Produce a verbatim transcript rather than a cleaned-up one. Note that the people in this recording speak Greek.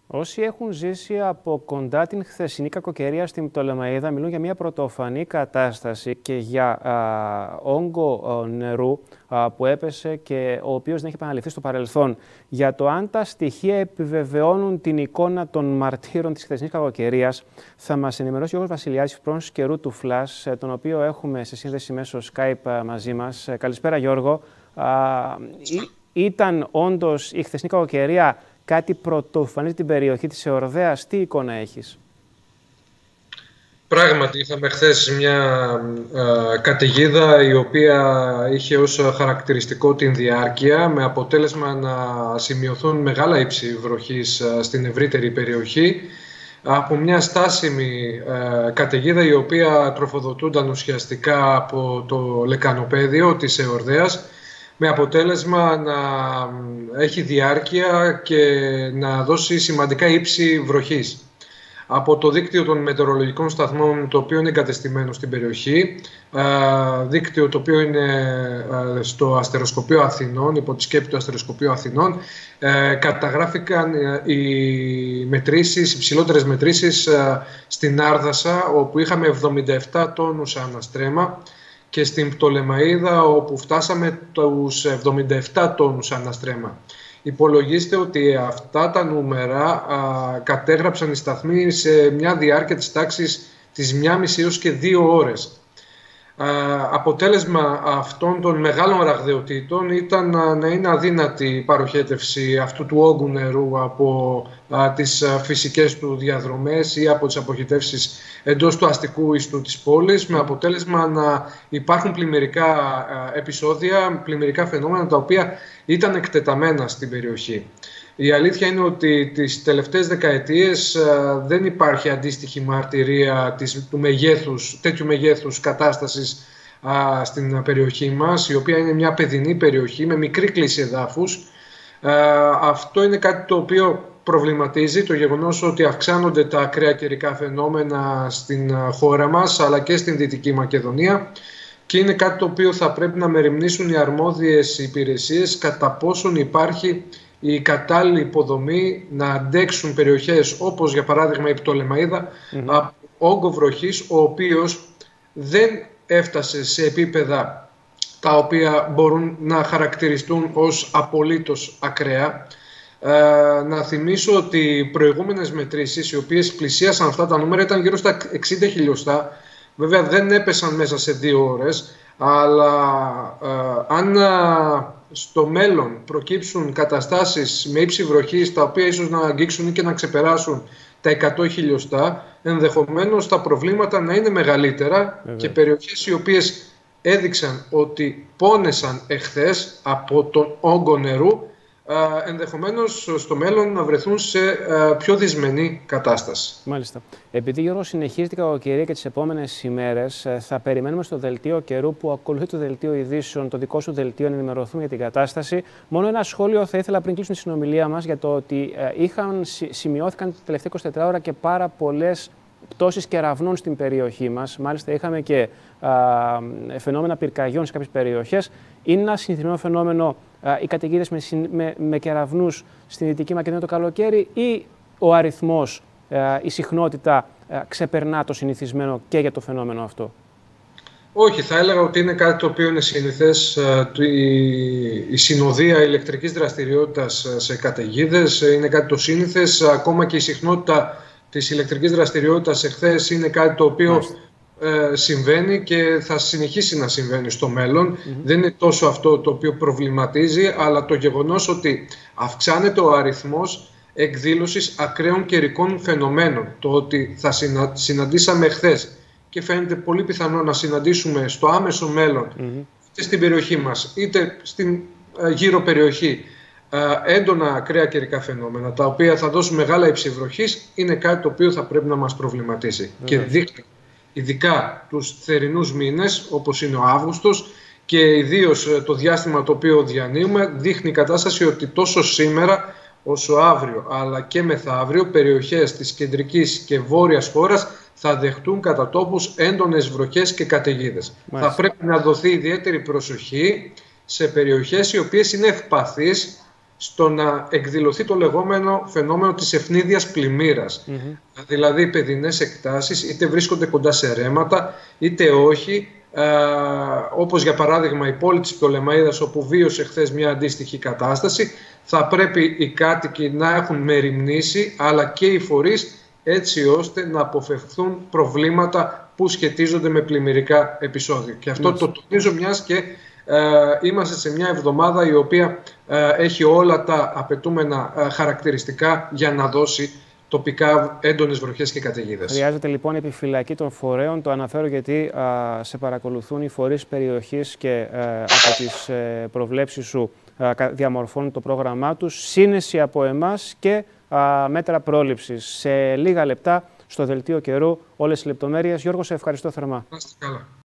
Όσοι έχουν ζήσει από κοντά την χθεσινή κακοκαιρία στην Πτολεμαΐδα μιλούν για μια πρωτοφανή κατάσταση και για α, όγκο α, νερού α, που έπεσε και ο οποίος δεν έχει επαναληφθεί στο παρελθόν. Για το αν τα στοιχεία επιβεβαιώνουν την εικόνα των μαρτύρων της χθεσινής κακοκαιρίας, θα μας ενημερώσει ο Γιώργος Βασιλιάδης, πρώην καιρού του Flash, τον οποίο έχουμε σε σύνδεση μέσω Skype μαζί μας. Καλησπέρα, Γιώργο. Α, ή, ήταν όντως η χθεσινή κακοκαιρία κάτι πρωτοφανή στην περιοχή της Εορδαίας? Τι εικόνα έχεις? Πράγματι, είχαμε χθες μια ε, καταιγίδα η οποία είχε ως χαρακτηριστικό την διάρκεια, με αποτέλεσμα να σημειωθούν μεγάλα ύψη βροχής ε, στην ευρύτερη περιοχή από μια στάσιμη ε, καταιγίδα η οποία τροφοδοτούνταν ουσιαστικά από το λεκανοπέδιο της Εορδαίας, με αποτέλεσμα να έχει διάρκεια και να δώσει σημαντικά ύψη βροχής. Από το δίκτυο των μετεωρολογικών σταθμών, το οποίο είναι εγκατεστημένο στην περιοχή, δίκτυο το οποίο είναι στο Αστεροσκοπείο Αθηνών, υπό τη σκέπη του Αστεροσκοπείου Αθηνών, καταγράφηκαν οι μετρήσεις, οι ψηλότερες μετρήσεις στην Άρδασα, όπου είχαμε εβδομήντα επτά τόνους αναστρέμα, και στην Πτολεμαΐδα, όπου φτάσαμε τους εβδομήντα επτά τόνους αναστρέμα. Υπολογίστε ότι αυτά τα νούμερα α, κατέγραψαν οι σταθμοί σε μια διάρκεια της τάξης της μία μισή έως και δύο ώρες. Α, αποτέλεσμα αυτών των μεγάλων ραγδαιοτήτων ήταν να, να είναι αδύνατη η παροχέτευση αυτού του όγκου νερού από α, τις α, φυσικές του διαδρομές ή από τις αποχετεύσεις εντός του αστικού ιστού της πόλης, με αποτέλεσμα να υπάρχουν πλημμυρικά α, επεισόδια, πλημμυρικά φαινόμενα τα οποία ήταν εκτεταμένα στην περιοχή. Η αλήθεια είναι ότι τις τελευταίες δεκαετίες α, δεν υπάρχει αντίστοιχη μαρτυρία της, του μεγέθους, τέτοιου μεγέθους κατάστασης α, στην περιοχή μας, η οποία είναι μια παιδινή περιοχή με μικρή κλίση εδάφους. Α, αυτό είναι κάτι το οποίο προβληματίζει, το γεγονός ότι αυξάνονται τα ακραία καιρικά φαινόμενα στην χώρα μας, αλλά και στην Δυτική Μακεδονία, και είναι κάτι το οποίο θα πρέπει να μεριμνήσουν οι αρμόδιες υπηρεσίες κατά πόσον υπάρχει η κατάλληλη υποδομή να αντέξουν περιοχές όπως για παράδειγμα η Πτολεμαΐδα mm-hmm. από όγκο βροχής, ο οποίος δεν έφτασε σε επίπεδα τα οποία μπορούν να χαρακτηριστούν ως απολύτως ακραία. Ε, να θυμίσω ότι οι προηγούμενες μετρήσεις, οι οποίες πλησίασαν αυτά τα νούμερα, ήταν γύρω στα εξήντα χιλιοστά. Βέβαια δεν έπεσαν μέσα σε δύο ώρες, αλλά ε, αν ε, στο μέλλον προκύψουν καταστάσεις με ύψη βροχής, τα οποία ίσως να αγγίξουν ή και να ξεπεράσουν τα εκατό χιλιοστά, ενδεχομένως τα προβλήματα να είναι μεγαλύτερα. Βέβαια. Και περιοχές οι οποίες έδειξαν ότι πόνεσαν εχθές από τον όγκο νερού, ενδεχομένως στο μέλλον να βρεθούν σε πιο δυσμενή κατάσταση. Μάλιστα. Επειδή, Γιώργο, συνεχίζεται η κακοκαιρία και τις επόμενες ημέρες, θα περιμένουμε στο δελτίο καιρού που ακολουθεί το δελτίο ειδήσεων, το δικό σου δελτίο, να ενημερωθούμε για την κατάσταση. Μόνο ένα σχόλιο θα ήθελα πριν κλείσουμε τη συνομιλία μας για το ότι είχαν, σημειώθηκαν τα τελευταία είκοσι τέσσερις ώρα και πάρα πολλές πτώσεις κεραυνών στην περιοχή μας. Μάλιστα, είχαμε και α, φαινόμενα πυρκαγιών σε κάποιες περιοχές. Είναι ένα συνηθισμένο φαινόμενο α, οι καταιγίδες με, με, με κεραυνούς στην Δυτική Μακεδονία το καλοκαίρι, ή ο αριθμός, α, η συχνότητα α, ξεπερνά το συνηθισμένο και για το φαινόμενο αυτό? Όχι, θα έλεγα ότι είναι κάτι το οποίο είναι συνηθές. Η, η συνοδεία ηλεκτρικής δραστηριότητας σε καταιγίδες είναι κάτι το σύνηθες. Ακόμα και η συχνότητα της ηλεκτρικής δραστηριότητας εχθές είναι κάτι το οποίο ε, συμβαίνει και θα συνεχίσει να συμβαίνει στο μέλλον. Mm-hmm. Δεν είναι τόσο αυτό το οποίο προβληματίζει, αλλά το γεγονός ότι αυξάνεται ο αριθμός εκδήλωσης ακραίων καιρικών φαινομένων. Το ότι θα συνα, συναντήσαμε εχθές και φαίνεται πολύ πιθανό να συναντήσουμε στο άμεσο μέλλον, mm-hmm. είτε στην περιοχή μας είτε στην ε, γύρω περιοχή, έντονα ακραία καιρικά φαινόμενα, τα οποία θα δώσουν μεγάλα ύψη βροχής, είναι κάτι το οποίο θα πρέπει να μας προβληματίσει. Mm. Και δείχνει ειδικά τους θερινούς μήνες, όπως είναι ο Αύγουστος, και ιδίως το διάστημα το οποίο διανύουμε, δείχνει η κατάσταση ότι τόσο σήμερα όσο αύριο, αλλά και μεθαύριο, περιοχές της κεντρικής και βόρειας χώρας θα δεχτούν κατά τόπους έντονες βροχές και καταιγίδες. Θα πρέπει να δοθεί ιδιαίτερη προσοχή σε περιοχές οι οποίες είναι ευπαθείς στο να εκδηλωθεί το λεγόμενο φαινόμενο της ευνίδιας πλημμύρας. Mm-hmm. Δηλαδή, παιδινές εκτάσεις είτε βρίσκονται κοντά σε ρέματα, είτε όχι. Ε, όπως για παράδειγμα η πόλη της Πτολεμαΐδας, όπου βίωσε χθες μια αντίστοιχη κατάσταση, θα πρέπει οι κάτοικοι να έχουν μεριμνήσει, αλλά και οι φορείς, έτσι ώστε να αποφευχθούν προβλήματα που σχετίζονται με πλημμυρικά επεισόδια. Και αυτό mm. το τονίζω, μιας και ε, είμαστε σε μια εβδομάδα η οποία ε, έχει όλα τα απαιτούμενα ε, χαρακτηριστικά για να δώσει τοπικά έντονες βροχές και καταιγίδες. Χρειάζεται λοιπόν επιφυλακή των φορέων. Το αναφέρω γιατί α, σε παρακολουθούν οι φορείς περιοχής και α, από τις ε, προβλέψεις σου α, διαμορφώνουν το πρόγραμμά τους. Σύνεση από εμάς και α, μέτρα πρόληψης. Σε λίγα λεπτά στο δελτίο καιρού όλες οι λεπτομέρειες. Γιώργο, σε ευχαριστώ θερμά. Να είστε καλά.